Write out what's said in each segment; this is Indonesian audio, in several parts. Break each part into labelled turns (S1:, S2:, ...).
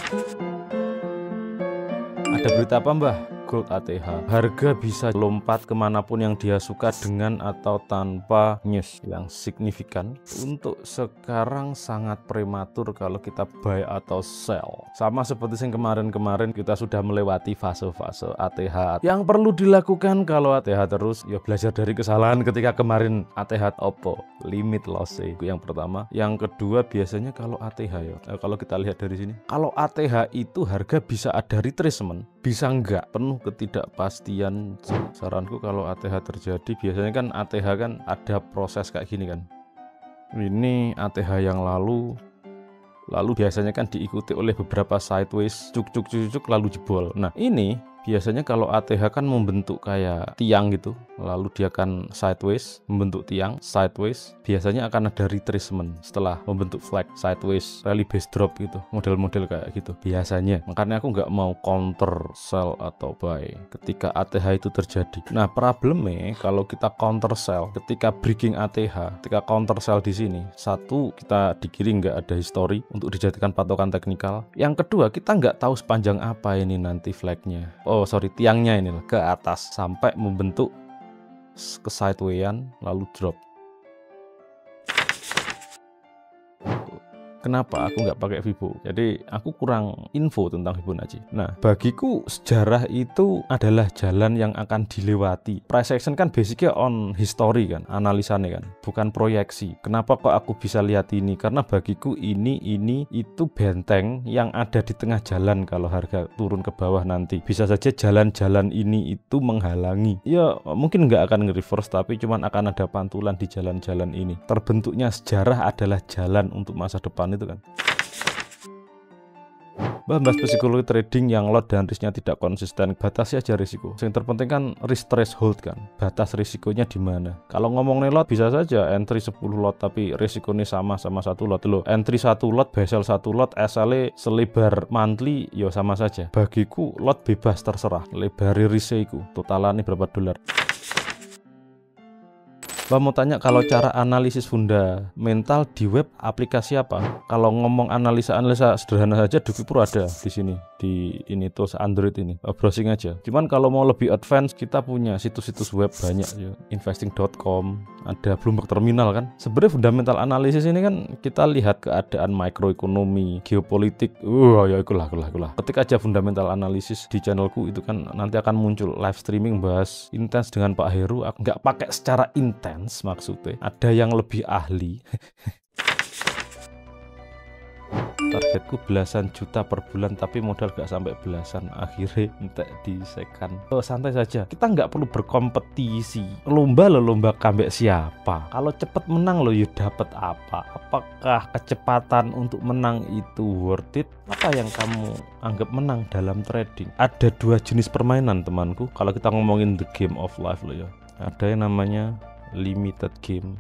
S1: Ada berita apa Mbah? Gold ATH. Harga bisa lompat kemanapun yang dia suka dengan atau tanpa news yang signifikan. Untuk sekarang sangat prematur kalau kita buy atau sell. Sama seperti yang kemarin-kemarin kita sudah melewati fase-fase ATH. Yang perlu dilakukan kalau ATH terus, ya belajar dari kesalahan ketika kemarin ATH opo. Limit loss yang pertama. Yang kedua biasanya kalau ATH ya. Kalau kita lihat dari sini. Kalau ATH itu harga bisa ada retracement. Bisa enggak? Penuh ketidakpastian. Saranku kalau ATH terjadi biasanya kan ATH kan ada proses kayak gini kan. Ini ATH yang lalu biasanya kan diikuti oleh beberapa sideways cuk lalu jebol. Nah ini biasanya kalau ATH kan membentuk kayak tiang gitu, lalu dia kan sideways, membentuk tiang, sideways, biasanya akan ada retracement setelah membentuk flag, sideways, rally base drop gitu, model-model kayak gitu biasanya. Makanya aku nggak mau counter sell atau buy ketika ATH itu terjadi. Nah problemnya kalau kita counter sell ketika breaking ATH, ketika counter sell di sini, satu kita di kiri nggak ada history untuk dijadikan patokan teknikal. Yang kedua kita nggak tahu sepanjang apa ini nanti flagnya. Tiangnya ini ke atas sampai membentuk ke sidewayan lalu drop. Kenapa aku nggak pakai Fibo? Jadi aku kurang info tentang Fibonacci. Nah, bagiku sejarah itu adalah jalan yang akan dilewati. Price action kan basicnya on history kan, analisanya kan, bukan proyeksi. Kenapa kok aku bisa lihat ini? Karena bagiku ini itu benteng yang ada di tengah jalan kalau harga turun ke bawah nanti. Bisa saja jalan-jalan ini itu menghalangi. Ya mungkin nggak akan nge-reverse tapi cuman akan ada pantulan di jalan-jalan ini. Terbentuknya sejarah adalah jalan untuk masa depan itu kan. Bahas psikologi trading yang lot dan risknya tidak konsisten, batasi aja risiko. Yang terpenting kan risk threshold kan, batas risikonya di mana. Kalau ngomongin lot bisa saja entry 10 lot tapi risikonya sama satu lot loh. Entry 1 lot, basel 1 lot, SLE selebar monthly ya sama saja. Bagiku lot bebas terserah, lebari risiko. Totalannya berapa dolar. Mbak mau tanya kalau cara analisis fundamental di web aplikasi apa? Kalau ngomong analisa sederhana saja di Vipro ada di sini di ini tools Android ini. Browsing aja. Cuman kalau mau lebih advance kita punya situs-situs web banyak ya. Investing.com, ada Bloomberg Terminal kan. Sebenarnya fundamental analisis ini kan kita lihat keadaan makroekonomi, geopolitik. Ya ikulah. Ketik aja fundamental analisis di channelku itu kan nanti akan muncul live streaming bahas intens dengan Pak Heru. Aku nggak pakai secara intens maksudnya, ada yang lebih ahli. Targetku belasan juta per bulan tapi modal gak sampai belasan, akhirnya entek disekan. Santai saja, kita nggak perlu berkompetisi. Lomba kambek siapa? Kalau cepet menang lo ya dapat apa? Apakah kecepatan untuk menang itu worth it? Apa yang kamu anggap menang dalam trading? Ada dua jenis permainan temanku. Kalau kita ngomongin the game of life lo ya, ada yang namanya limited game,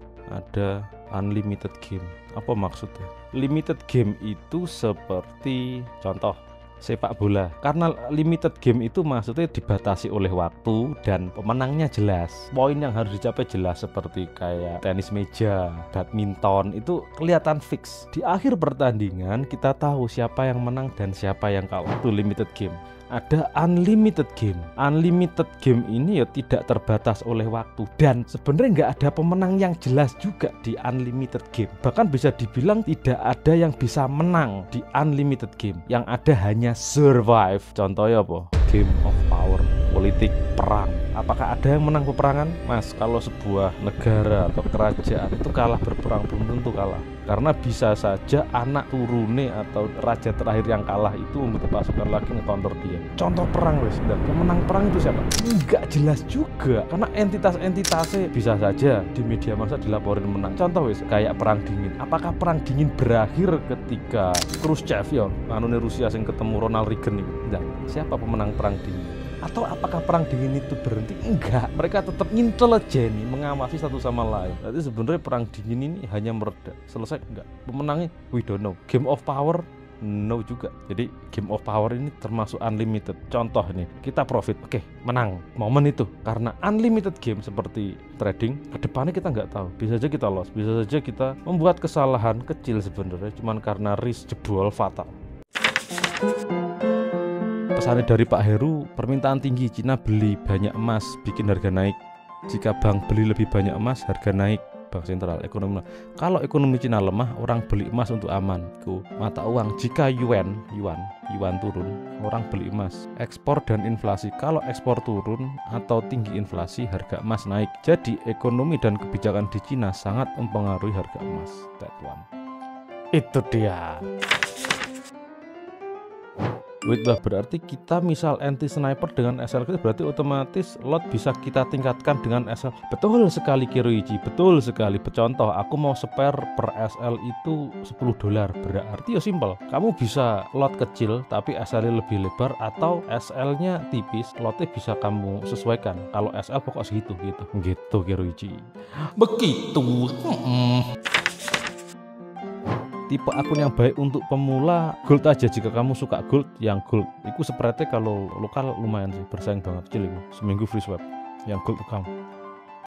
S1: ada unlimited game. Apa maksudnya? Limited game itu seperti contoh sepak bola. Karena limited game itu maksudnya dibatasi oleh waktu dan pemenangnya jelas. Poin yang harus dicapai jelas seperti kayak tenis meja, badminton itu kelihatan fix. Di akhir pertandingan kita tahu siapa yang menang dan siapa yang kalah. Itu limited game. Ada unlimited game. Unlimited game ini ya tidak terbatas oleh waktu dan sebenarnya nggak ada pemenang yang jelas juga di unlimited game. Bahkan bisa dibilang tidak ada yang bisa menang di unlimited game. Yang ada hanya survive. Contohnya apa? Game of power, politik, perang. Apakah ada yang menang peperangan? Mas, kalau sebuah negara atau kerajaan itu kalah berperang belum tentu kalah. Karena bisa saja anak turune atau raja terakhir yang kalah itu membentuk pasukan lagi nge-counter dia. Contoh perang wes, yang menang perang itu siapa? Enggak jelas juga. Karena entitas-entitasnya bisa saja di media massa dilaporin menang. Contoh wes, kayak perang dingin. Apakah perang dingin berakhir ketika Khrushchev ya, anune Rusia yang ketemu Ronald Reagan itu? Enggak. Siapa pemenang perang dingin? Atau apakah perang dingin itu berhenti? Enggak, mereka tetap intelijen mengawasi satu sama lain. Jadi sebenarnya perang dingin ini hanya mereda. Selesai enggak? Pemenangnya we don't know. Game of power no juga. Jadi game of power ini termasuk unlimited. Contoh nih, kita profit, oke, menang momen itu. Karena unlimited game seperti trading, kedepannya kita nggak tahu. Bisa saja kita loss, bisa saja kita membuat kesalahan kecil sebenarnya, cuman karena risk jebol fatal. Pesannya dari Pak Heru, permintaan tinggi, Cina beli banyak emas, bikin harga naik. Jika bank beli lebih banyak emas, harga naik. Bank sentral, ekonomi. Kalau ekonomi Cina lemah, orang beli emas untuk aman. Itu mata uang. Jika yuan turun, orang beli emas. Ekspor dan inflasi. Kalau ekspor turun atau tinggi inflasi, harga emas naik. Jadi ekonomi dan kebijakan di Cina sangat mempengaruhi harga emas. That one. Itu dia. Wait lah, berarti kita misal anti sniper dengan SL kita berarti otomatis lot bisa kita tingkatkan dengan SL. Betul sekali Kiroichi, betul sekali. Contoh, aku mau spare per SL itu $10. Berarti ya simpel. Kamu bisa lot kecil tapi SL-nya lebih lebar, atau SL-nya tipis, lotnya bisa kamu sesuaikan. Kalau SL pokok segitu gitu Kiroichi. Begitu. Tipe akun yang baik untuk pemula, gold aja. Jika kamu suka gold, yang gold itu spreadnya kalau lokal lumayan sih, bersaing banget, kecil itu, seminggu free swap yang gold account.